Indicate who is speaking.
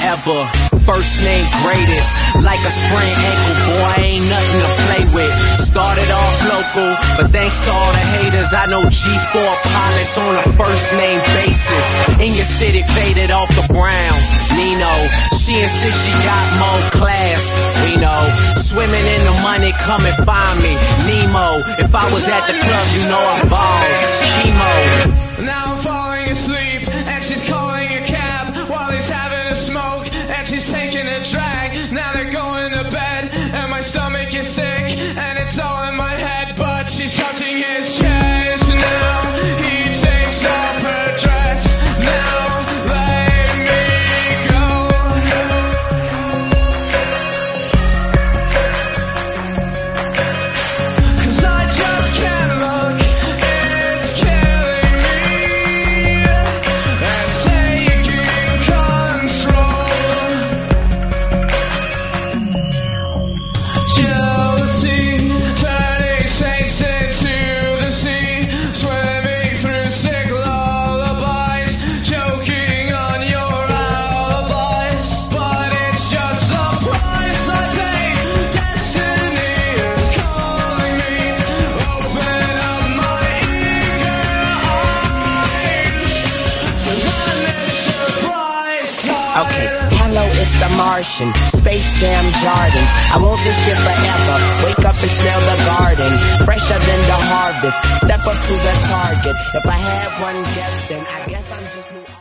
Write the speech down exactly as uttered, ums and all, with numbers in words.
Speaker 1: forever. First name greatest, like a sprained ankle, boy, ain't nothing to play with. Started off local, but thanks to all the haters, I know G four pilots on a first name basis. In your city, faded off the brown. Nino, she insists she got more class. We know, swimming in the money, come and find me. Nemo, if I was at the club, you know I balled. Chemo.
Speaker 2: Now I'm falling asleep, and she's calling a cab while he's having a smoke, and she's taking a drag. Now they're going to bed, and my stomach is sick, and it's all in my head, but she's touching his chest. Now he takes off her dress. Now let me go. Cause I just can't look, it's killing me, and taking control. Jealousy turning saints into the sea, swimming through sick lullabies, joking on your alibis. But it's just the price I pay. Destiny is calling me. Open up my eager eyes, cause I'm Mister Brightside.
Speaker 3: Okay, hello, it's the Martian, Space Jam Jardins. I want this shit forever. Wake up and smell the garden, fresher than the harvest. Step up to the target. If I had one guess, then I guess I'm just new.